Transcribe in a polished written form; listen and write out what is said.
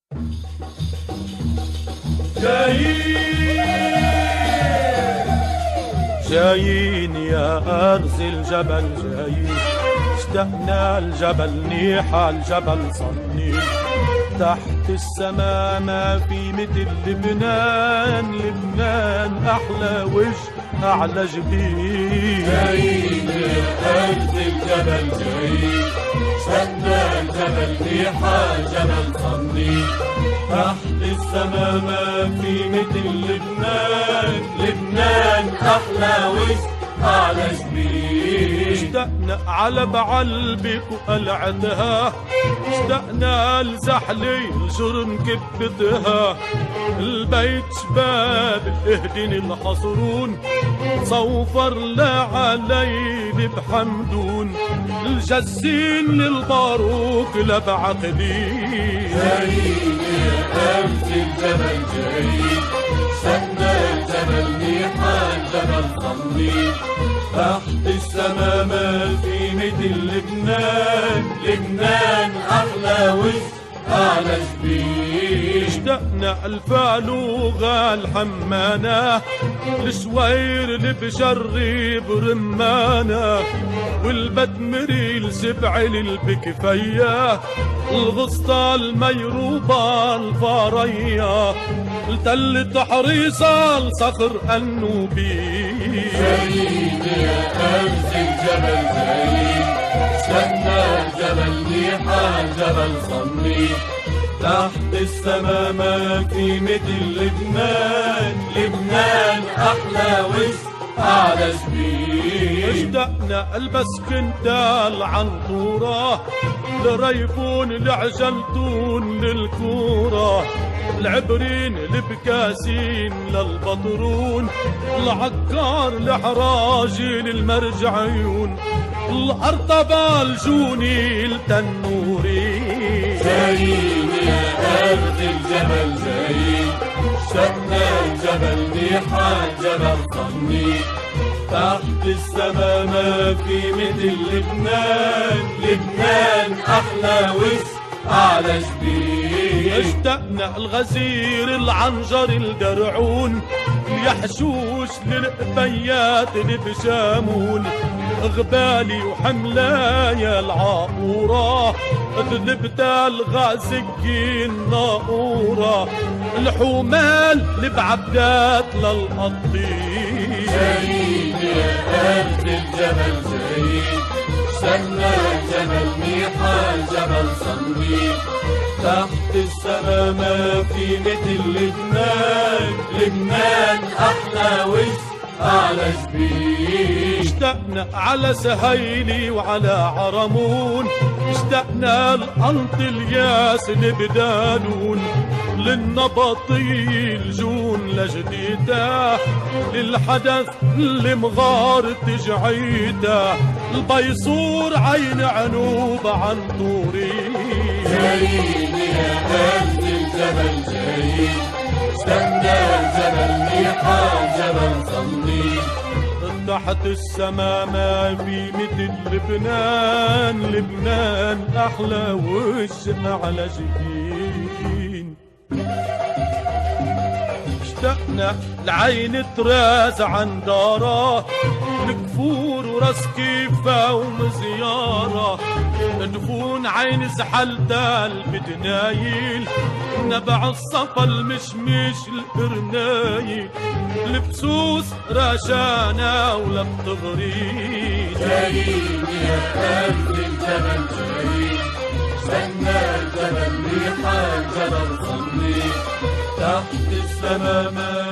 جايين يا أرز الجبل جايين، اشتقنا الجبل نيحة الجبل صنين، تحت السما ما في مثل لبنان، لبنان أحلى وجه أعلى جبين. جايين يا أرز الجبل جايين، اشتقنا الجبل نيحة الجبل صنين، تحت السما ما في مثل لبنان، لبنان أحلى وجه أعلى جبين. اشتقنا على بعلبك وقلعتها، اشتقنا لزحلي الجرن كبتها، البيت شباب الاهدن الحصرون، صوفر لعلي بحمدون، الجزين للباروك لبعقلين. جايين يا أرز الجبل جايين، اشتقنا الجبل نيحة الجبل صنين، تحت السما ما في مثل لبنان، لبنان أحلى وجه أعلى جبين. اشتقنا الفالوغة الحمانة، الشوير اللي برمانة، والبدمري السبع للبكفية، الغسطى الميروبة الفارية، التل تحريصة الصخر النوبي. جايين يا أرز الجبل جايين، اشتقنا الجبل نيحة الجبل صنين، تحت السما ما في مثل لبنان، لبنان أحلى وجه أعلى جبين. اشتقنا البسكنتا العنطورة، لريفون لعجلتون للكورة، العبرين البكاسين للبطرون، العكار الحراجي للمرجعيون، الأرطبة الجوني التنوري. جايين يا أرز الجبل جايين، اشتقنا الجبل نيحة الجبل صنين، تحت السما ما في مثل لبنان، لبنان أحلى وجه أعلى جبين. اشتقنا الغزير العنجر الدرعون، اليحشوش للقبيات البشامون، غبالي وحملايا العاقورة، ذلبتا الغازقين ناقورة، الحمال لبعبدات للقطين. جايين يا أرز الجبل جايين، اشتقنا الجبل نيحة الجبل صنين، تحت السما ما في مثل لبنان، لبنان أحلى وجه أعلى جبين. اشتقنا على سهيلي وعلى عرمون، اشتقنا لأنط الياس لبدانون، للنبطي الجون لجديده، للحدث اللي مغار تجعيده، البيصور عين عنوب عن طوري. جايين يا أرز الجبل جايين، اشتقنا الجبل نيحة الجبل صنين، تحت السما ما في مثل لبنان، لبنان أحلى وجه أعلى جبين. اشتقنا لعين تراز عن داره، الكفور وراس كيفة ومزيارة، دفون عين زحلتا البدنايل، نبع الصفا المشمش القرنايل، البسوس راشانا ولا بتغري. جايين يا أرز الجبل جايين، اشتقنا الجبل نيحة الجبل صنين، تحت السما ما